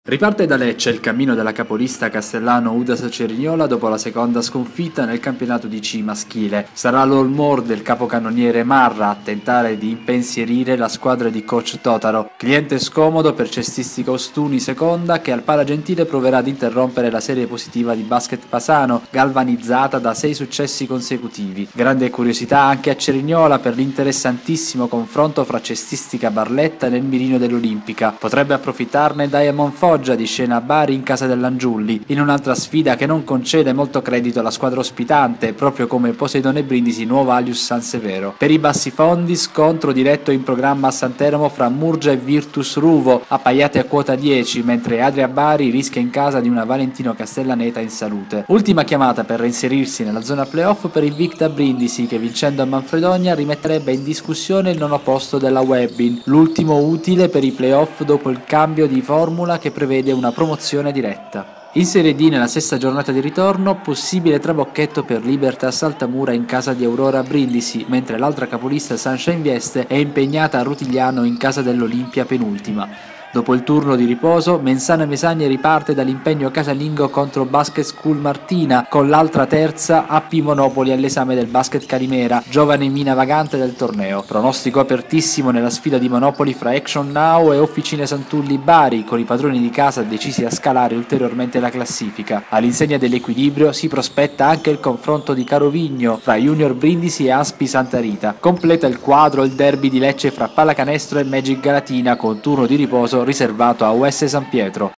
Riparte da Lecce il cammino della capolista castellano Udas Cerignola dopo la seconda sconfitta nel campionato di C maschile. Sarà l'all more del capocannoniere Marra a tentare di impensierire la squadra di coach Totaro, cliente scomodo per Cestistica Ostuni seconda, che al Palagentile proverà ad interrompere la serie positiva di basket Fasano, galvanizzata da 6 successi consecutivi. Grande curiosità anche a Cerignola per l'interessantissimo confronto fra Cestistica Barletta nel mirino dell'Olimpica. Potrebbe approfittarne Diamond Foggia di scena a Bari in casa dell'Angiulli, in un'altra sfida che non concede molto credito alla squadra ospitante, proprio come Poseidone Brindisi Nuova Alius San Severo. Per i bassi fondi, scontro diretto in programma a Santeramo fra Murgia e Virtus Ruvo, appaiate a quota 10, mentre Adria Bari rischia in casa di una Valentino Castellaneta in salute. Ultima chiamata per reinserirsi nella zona playoff per il Victa Brindisi, che vincendo a Manfredonia rimetterebbe in discussione il nono posto della Webbin, l'ultimo utile per i playoff dopo il cambio di formula che prevede una promozione diretta. In Serie D, nella sesta giornata di ritorno, possibile trabocchetto per Libertas Altamura in casa di Aurora Brindisi, mentre l'altra capolista Sunshine Vieste è impegnata a Rutigliano in casa dell'Olimpia penultima. Dopo il turno di riposo, Mensana Mesagne riparte dall'impegno casalingo contro Basket School Martina, con l'altra terza AP Monopoli all'esame del Basket Calimera, giovane mina vagante del torneo. Pronostico apertissimo nella sfida di Monopoli fra Action Now e Officine Santulli Bari, con i padroni di casa decisi a scalare ulteriormente la classifica. All'insegna dell'equilibrio si prospetta anche il confronto di Carovigno fra Junior Brindisi e Aspi Santa Rita. Completa il quadro il derby di Lecce fra Pallacanestro e Magic Galatina, con turno di riposo riservato a US San Pietro.